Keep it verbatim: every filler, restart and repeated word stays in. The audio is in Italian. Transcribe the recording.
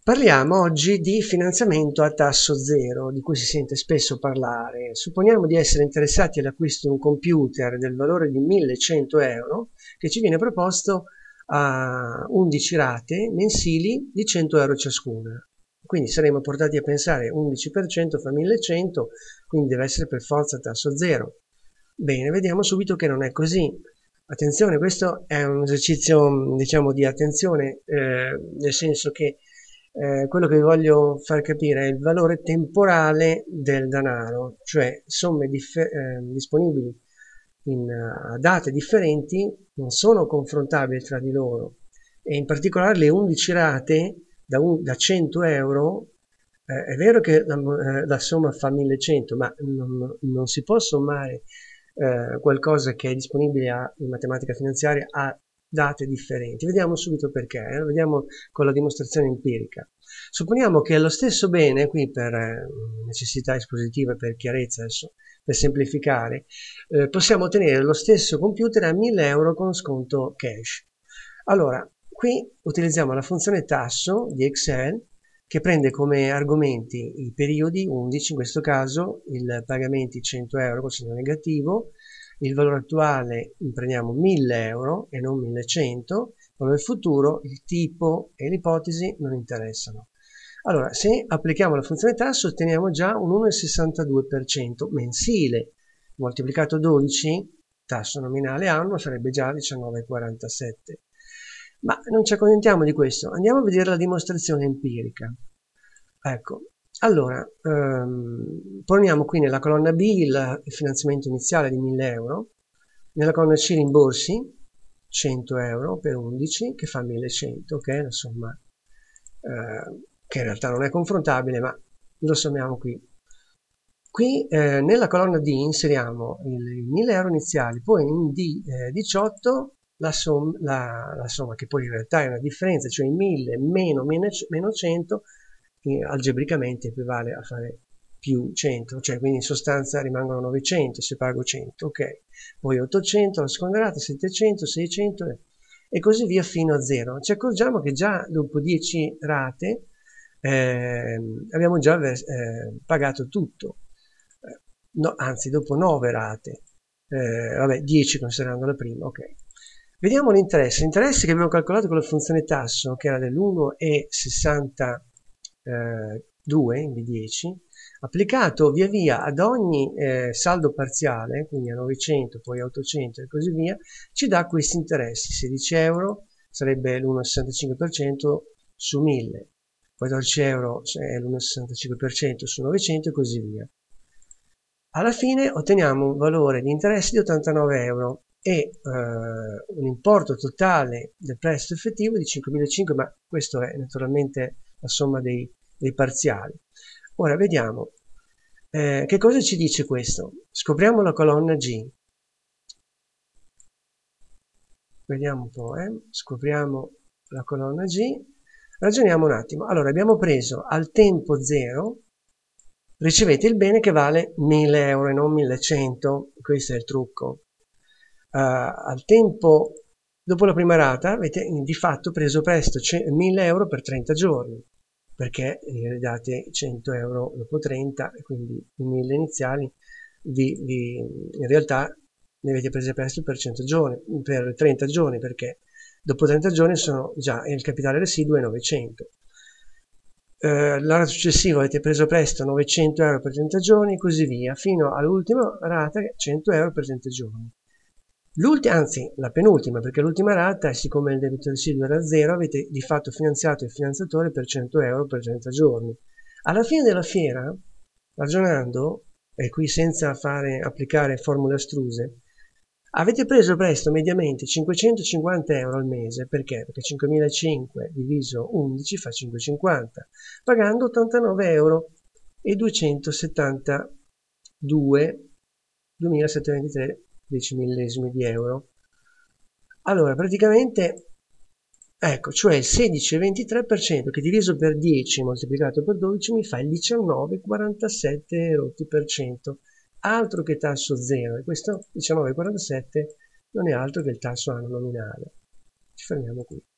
Parliamo oggi di finanziamento a tasso zero, di cui si sente spesso parlare. Supponiamo di essere interessati all'acquisto di un computer del valore di millecento euro che ci viene proposto a undici rate mensili di cento euro ciascuna. Quindi saremo portati a pensare undici per cento fa millecento, quindi deve essere per forza a tasso zero. Bene, vediamo subito che non è così. Attenzione, questo è un esercizio, diciamo, di attenzione, eh, nel senso che eh, quello che vi voglio far capire è il valore temporale del denaro, cioè somme eh, disponibili in uh, date differenti non sono confrontabili tra di loro, e in particolare le undici rate da, un, da cento euro. Eh, è vero che la, eh, la somma fa millecento, ma non, non si può sommare eh, qualcosa che è disponibile a, in matematica finanziaria a date differenti. Vediamo subito perché, eh? Vediamo con la dimostrazione empirica. Supponiamo che lo stesso bene, qui per eh, necessità espositiva, per chiarezza, adesso, per semplificare, eh, possiamo ottenere lo stesso computer a mille euro con sconto cash. Allora, qui utilizziamo la funzione tasso di Excel, che prende come argomenti i periodi undici, in questo caso il pagamenti cento euro con segno negativo, il valore attuale prendiamo mille euro e non millecento, ma nel futuro il tipo e l'ipotesi non interessano. Allora, se applichiamo la funzione tasso otteniamo già un uno virgola sessantadue per cento mensile, moltiplicato dodici, tasso nominale annuo, sarebbe già diciannove virgola quarantasette. Ma non ci accontentiamo di questo, andiamo a vedere la dimostrazione empirica. Ecco, allora, ehm, poniamo qui nella colonna B il, il finanziamento iniziale di mille euro, nella colonna C rimborsi, cento euro per undici, che fa millecento, che è la somma, eh, che in realtà non è confrontabile, ma lo sommiamo qui. Qui eh, nella colonna D inseriamo i mille euro iniziali, poi in D eh, diciotto la, som la, la somma, che poi in realtà è una differenza, cioè i mille meno, meno cento, che algebricamente equivale a fare più cento, cioè quindi in sostanza rimangono novecento se pago cento, ok. Poi ottocento la seconda rata, settecento, seicento e, e così via fino a zero. Ci accorgiamo che già dopo dieci rate eh, abbiamo già eh, pagato tutto. No, anzi, dopo nove rate, eh, vabbè, dieci considerando la prima, ok. Vediamo l'interesse. L'interesse che abbiamo calcolato con la funzione tasso, che era dell'uno virgola sessantadue in B dieci, applicato via via ad ogni eh, saldo parziale, quindi a novecento, poi a ottocento e così via, ci dà questi interessi. sedici euro sarebbe l'uno virgola sessantacinque per cento su mille, quattordici euro è l'uno virgola sessantacinque per cento su novecento e così via. Alla fine otteniamo un valore di interessi di ottantanove euro e eh, un importo totale del prestito effettivo di cinquemilacinquecento, ma questo è naturalmente la somma dei, dei parziali. Ora vediamo eh, che cosa ci dice questo. Scopriamo la colonna G. Vediamo un po', eh? Scopriamo la colonna G. Ragioniamo un attimo. Allora abbiamo preso al tempo zero, ricevete il bene che vale mille euro e non millecento, questo è il trucco. Uh, al tempo, dopo la prima rata, avete di fatto preso presto mille euro per trenta giorni, perché eh, date cento euro dopo trenta, e quindi i mille iniziali vi, vi, in realtà ne avete prese presto per cento giorni, per trenta giorni, perché dopo trenta giorni sono già il capitale residuo è novecento. Uh, l'anno successivo avete preso presto novecento euro per trenta giorni e così via, fino all'ultima rata cento euro per trenta giorni. L'ultima, anzi la penultima, perché l'ultima rata, siccome il debito residuo era zero, avete di fatto finanziato il finanziatore per cento euro per trenta giorni. Alla fine della fiera, ragionando, e qui senza fare applicare formule astruse, avete preso presto mediamente cinquecentocinquanta euro al mese. Perché? Perché cinquemilacinquecento diviso undici fa cinquecentocinquanta, pagando ottantanove euro e duecentosettantadue, duemilasettecentoventitré dieci millesimi di euro. Allora, praticamente, ecco, cioè il sedici virgola ventitré per cento che diviso per dieci moltiplicato per dodici mi fa il diciannove virgola quarantasette rotti per cento. Altro che tasso zero, e questo diciannove virgola quarantasette non è altro che il tasso anno nominale. Ci fermiamo qui.